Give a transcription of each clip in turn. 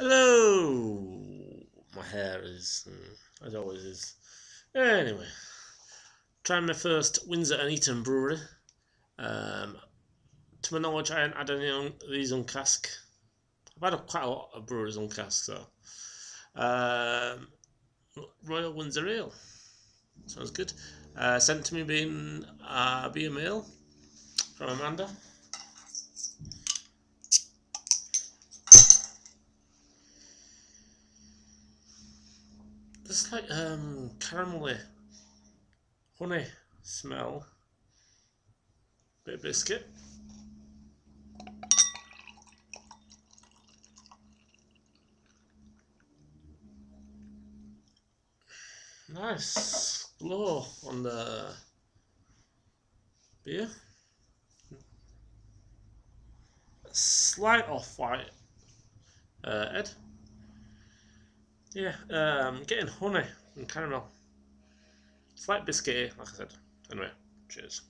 Hello! My hair is, as always is. Anyway, trying my first Windsor Eton Brewery. To my knowledge, I haven't had any of these on cask. I've had quite a lot of breweries on cask, so. Um, Royal Windsor Ale. Sounds good. Sent to me via mail from Amanda. This like caramelly honey smell. Bit of biscuit. Nice glow on the beer. Slight off-white Ed. Yeah, getting honey and caramel. Slight biscuity, like I said. Anyway, cheers.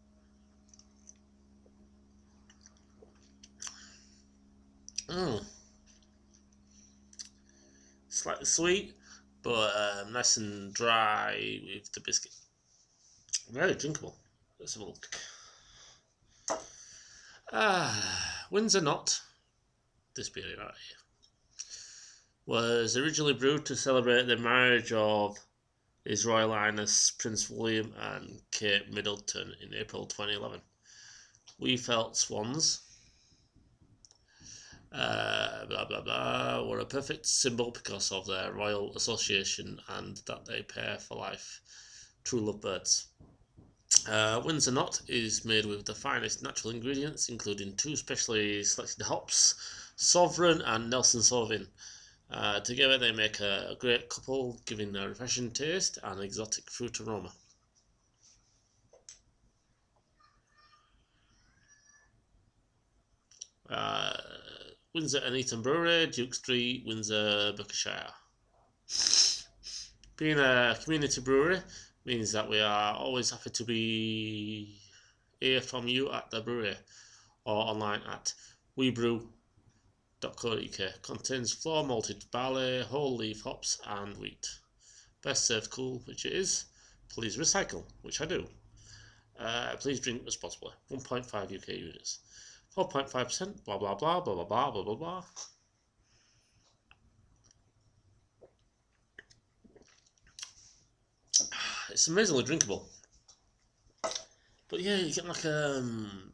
Slightly sweet, but nice and dry with the biscuit. Very drinkable. Let's have a look. Windsor Knot, this beer right here, was originally brewed to celebrate the marriage of His Royal Highness Prince William and Kate Middleton in April 2011. We felt swans, blah blah blah, were a perfect symbol because of their royal association and that they pair for life. True lovebirds. Windsor Knot is made with the finest natural ingredients, including two specially selected hops, Sauvin and Nelson Sauvin. Together they make a great couple, giving a refreshing taste and exotic fruit aroma. Windsor Eton Brewery, Duke Street, Windsor, Berkshire. Being a community brewery means that we are always happy to be hear from you at the brewery or online at webrew.co.uk. Contains flour malted barley, whole leaf hops and wheat. Best served cool, which it is. Please recycle, which I do. Please drink responsibly. 1.5 UK units. 4.5%, blah blah blah blah blah blah blah blah blah. It's amazingly drinkable. But yeah, you get like a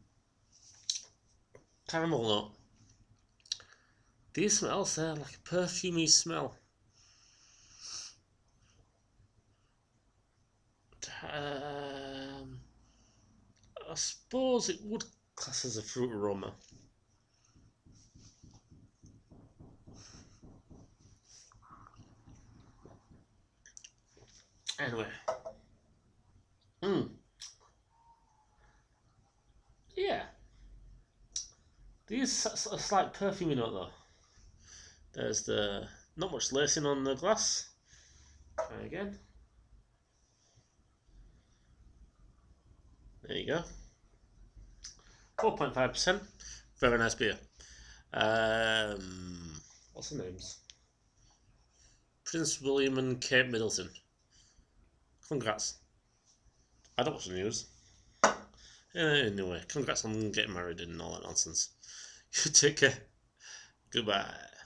caramel note. These smells there, like a perfumey smell. I suppose it would class as a fruit aroma. Anyway. Yeah. These a slight perfumey note though. There's the not much lacing on the glass. Try again. There you go. 4.5%. Very nice beer. What's the names? Prince William and Kate Middleton. Congrats. I don't watch the news. Anyway, congrats on getting married and all that nonsense. You take care. Goodbye.